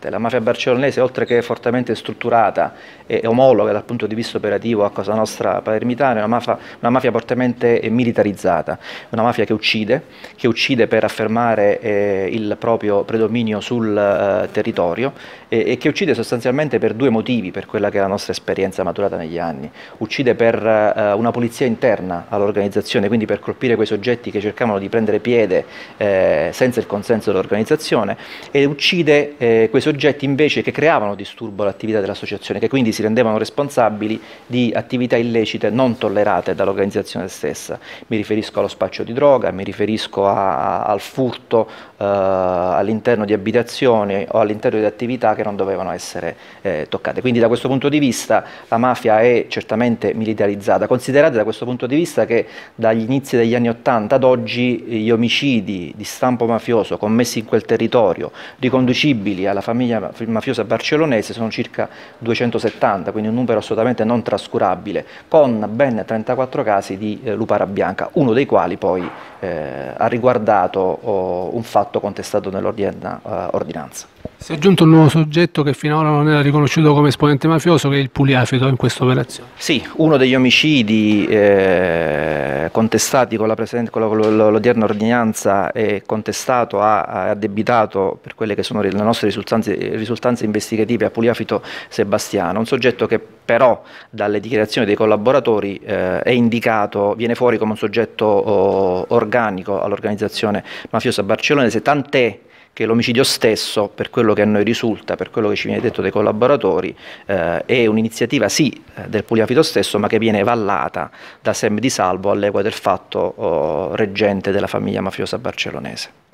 La mafia barcellonese, oltre che fortemente strutturata e omologa dal punto di vista operativo a Cosa Nostra palermitana, è una mafia fortemente militarizzata, una mafia che uccide per affermare il proprio predominio sul territorio e che uccide sostanzialmente per due motivi, per quella che è la nostra esperienza maturata negli anni. Uccide per una pulizia interna all'organizzazione, quindi per colpire quei soggetti che cercavano di prendere piede senza il consenso dell'organizzazione, e uccide quei soggetti invece che creavano disturbo all'attività dell'associazione, che quindi si rendevano responsabili di attività illecite non tollerate dall'organizzazione stessa. Mi riferisco allo spaccio di droga, mi riferisco al furto all'interno di abitazioni o all'interno di attività che non dovevano essere toccate. Quindi da questo punto di vista la mafia è certamente militarizzata. Considerate da questo punto di vista che dagli inizi degli anni '80 ad oggi gli omicidi di stampo mafioso commessi in quel territorio, riconducibili alla famiglia mafiosa barcellonese, sono circa 270, quindi un numero assolutamente non trascurabile, con ben 34 casi di lupara bianca, uno dei quali poi ha riguardato un fatto contestato nell'odierna ordinanza. Si è aggiunto un nuovo soggetto che finora non era riconosciuto come esponente mafioso, che è il Puliafito, in questa operazione. Sì, uno degli omicidi contestati con l'odierna ordinanza è contestato, ha addebitato per quelle che sono le nostre risultanze investigative a Puliafito Sebastiano, un soggetto che però dalle dichiarazioni dei collaboratori è indicato, viene fuori come un soggetto organico all'organizzazione mafiosa barcellonese, tant'è che l'omicidio stesso, per quello che a noi risulta, per quello che ci viene detto dai collaboratori, è un'iniziativa sì del Puliafito stesso, ma che viene vallata da Sem Di Salvo all'epoca del fatto reggente della famiglia mafiosa barcellonese.